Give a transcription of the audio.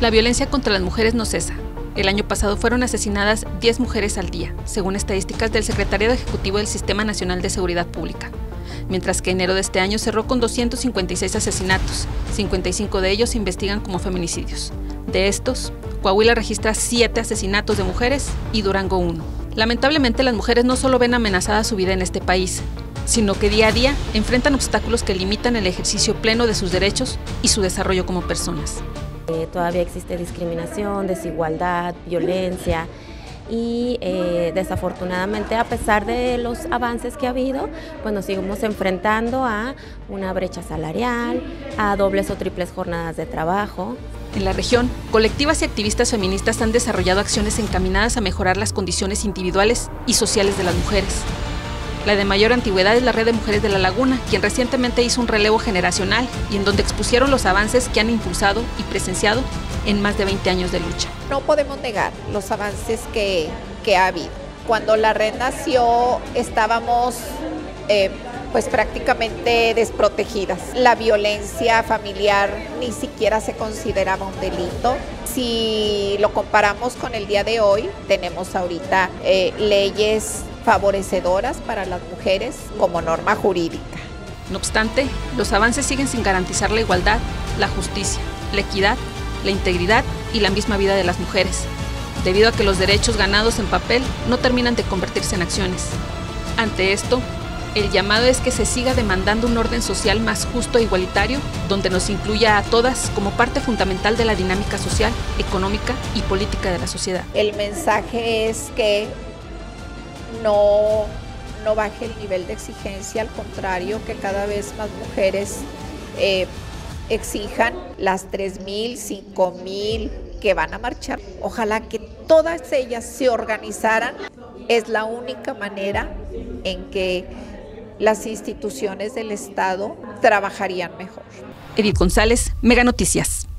La violencia contra las mujeres no cesa. El año pasado fueron asesinadas 10 mujeres al día, según estadísticas del Secretariado Ejecutivo del Sistema Nacional de Seguridad Pública, mientras que enero de este año cerró con 256 asesinatos, 55 de ellos se investigan como feminicidios. De estos, Coahuila registra 7 asesinatos de mujeres y Durango 1. Lamentablemente, las mujeres no solo ven amenazada su vida en este país, sino que día a día enfrentan obstáculos que limitan el ejercicio pleno de sus derechos y su desarrollo como personas. Todavía existe discriminación, desigualdad, violencia y desafortunadamente, a pesar de los avances que ha habido, pues nos seguimos enfrentando a una brecha salarial, a dobles o triples jornadas de trabajo. En la región, colectivas y activistas feministas han desarrollado acciones encaminadas a mejorar las condiciones individuales y sociales de las mujeres. La de mayor antigüedad es la Red de Mujeres de la Laguna, quien recientemente hizo un relevo generacional y en donde expusieron los avances que han impulsado y presenciado en más de 20 años de lucha. No podemos negar los avances que ha habido. Cuando la red nació estábamos pues prácticamente desprotegidas. La violencia familiar ni siquiera se consideraba un delito. Si lo comparamos con el día de hoy, tenemos ahorita leyes favorecedoras para las mujeres como norma jurídica. No obstante, los avances siguen sin garantizar la igualdad, la justicia, la equidad, la integridad y la misma vida de las mujeres, debido a que los derechos ganados en papel no terminan de convertirse en acciones. Ante esto, el llamado es que se siga demandando un orden social más justo e igualitario, donde nos incluya a todas como parte fundamental de la dinámica social, económica y política de la sociedad. El mensaje es que no baje el nivel de exigencia, al contrario, que cada vez más mujeres exijan las 3,000, 5,000 que van a marchar. Ojalá que todas ellas se organizaran. Es la única manera en que las instituciones del Estado trabajarían mejor. Edith González, Mega Noticias.